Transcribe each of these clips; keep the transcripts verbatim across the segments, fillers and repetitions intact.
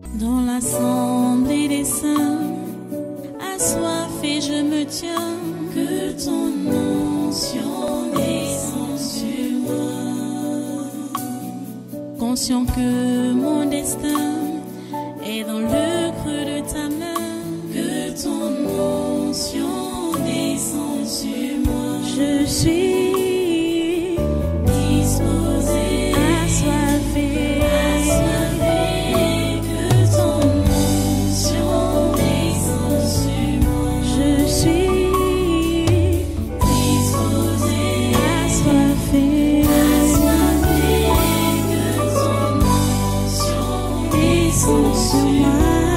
Dans l'assemblée des saints, assoiffé je me tiens, que ton onction descende sur moi. Conscient que mon destin est dans le creux de ta main, que ton onction descende sur moi. Je suis disposé, assoiffé, assoiffé, que ton onction descende sur moi. Je suis disposé, assoiffé, assoiffé, que ton onction descende sur moi.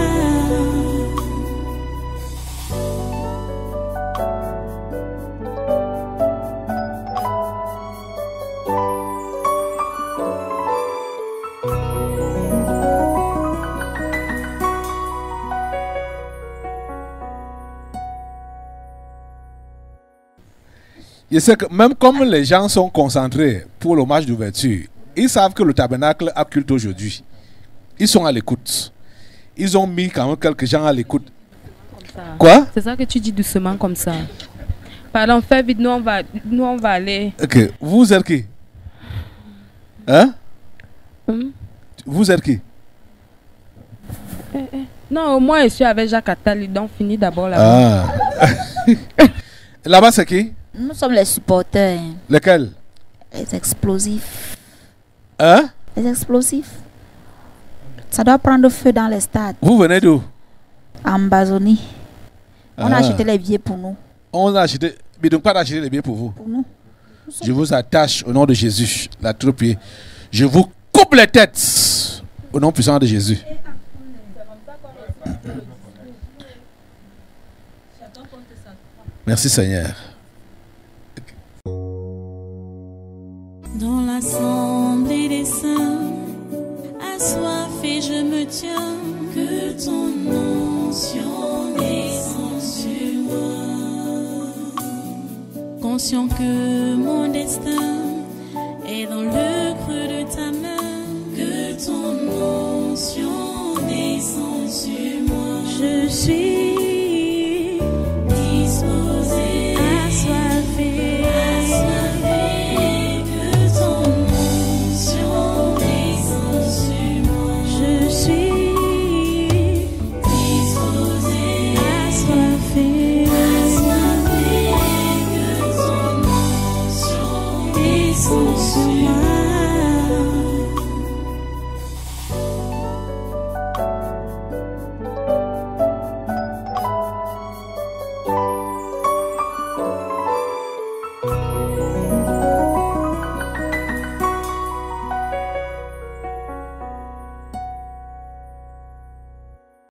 Je sais que même comme les gens sont concentrés pour le match d'ouverture, ils savent que le tabernacle a culte aujourd'hui. Ils sont à l'écoute. Ils ont mis quand même quelques gens à l'écoute. Quoi? C'est ça que tu dis doucement comme ça. Pardon, fais vite, nous on va, nous on va aller. Ok, vous êtes qui? Hein? Hum? Vous êtes qui? Eh, eh. Non, moi je suis avec Jacques Attali, donc finis d'abord là-bas. Ah. Là-bas c'est qui? Nous sommes les supporters. Lesquels? Les explosifs. Hein? Les explosifs. Ça doit prendre feu dans les stades. Vous venez d'où? En Bazonie. On Ah. a acheté les billets pour nous. On a acheté. Mais donc pas d'acheter les billets pour vous. Pour nous. Je vous attache au nom de Jésus, la troupe. Je vous coupe les têtes au nom puissant de Jésus. Merci Seigneur. Dans l'assemblée des saints, assoiffé je me tiens, que ton onction descende sur moi. Conscient que mon destin